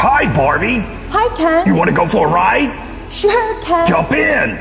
Hi, Barbie. Hi, Ken. You want to go for a ride? Sure, Ken. Jump in.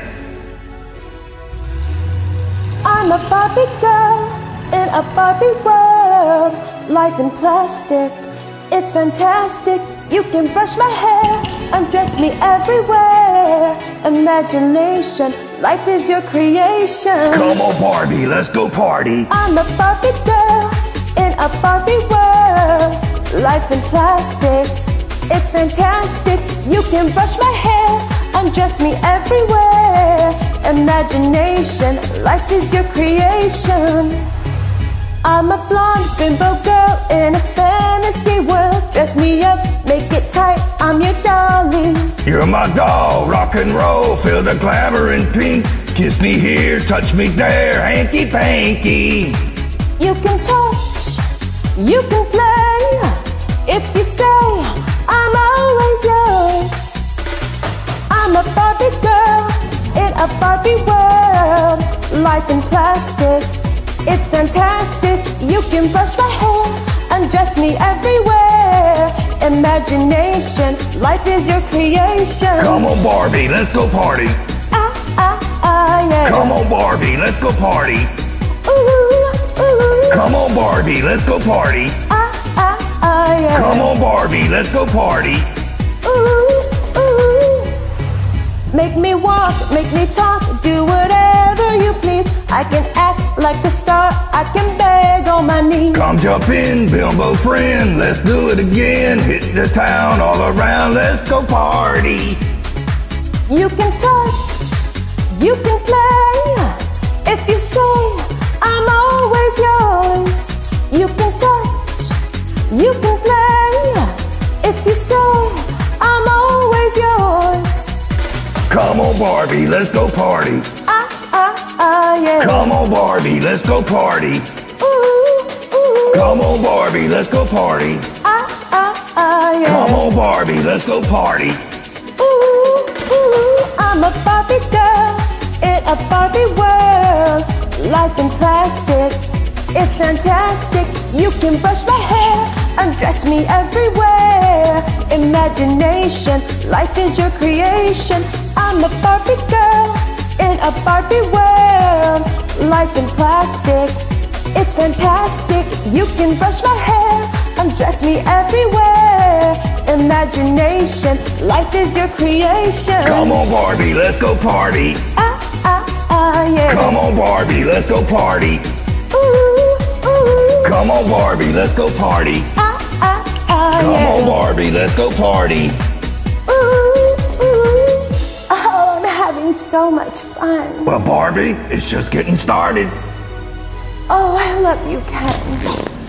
I'm a Barbie girl in a Barbie world. Life in plastic, it's fantastic. You can brush my hair, undress me everywhere. Imagination, life is your creation. Come on, Barbie, let's go party. I'm a Barbie girl in a Barbie world. Life in plastic, it's fantastic. You can brush my hair, undress me everywhere. Imagination, life is your creation. I'm a blonde bimbo girl in a fantasy world. Dress me up, make it tight, I'm your dolly. You're my doll, rock and roll, feel the glamour in pink. Kiss me here, touch me there, hanky panky. You can touch, you can play. If you say, I'm always yours. I'm a Barbie girl in a Barbie world. Life in plastic, it's fantastic. You can brush my hair, undress me everywhere. Imagination, life is your creation. Come on, Barbie, let's go party. Yeah. Come on, Barbie, let's go party. Ooh. Come on, Barbie, let's go party. Yeah. Come on, Barbie, let's go party. Ooh. Make me walk, make me talk, do whatever you please. I can act like a star, I can beg on my knees. Come jump in, bimbo friend, let's do it again. Hit the town all around, let's go party. You can touch, you can play. If you say, I'm always yours. You can touch, you can play. If you say, I'm always yours. Come on, Barbie, let's go party. Yeah. Come on, Barbie, let's go party. Ooh. Come on, Barbie, let's go party. Yeah. Come on, Barbie, let's go party. Ooh. I'm a Barbie girl in a Barbie world. Life in plastic, it's fantastic. You can brush my hair, undress me everywhere. Imagination, life is your creation. I'm a Barbie girl in a Barbie world. Life in plastic, it's fantastic. You can brush my hair, undress me everywhere. Imagination, life is your creation. Come on, Barbie, let's go party. Yeah. Come on, Barbie, let's go party. Ooh. Come on, Barbie, let's go party. Come on, Barbie, let's go party. Ooh. Oh, I'm having so much fun. Well, Barbie, it's just getting started. Oh, I love you, Ken.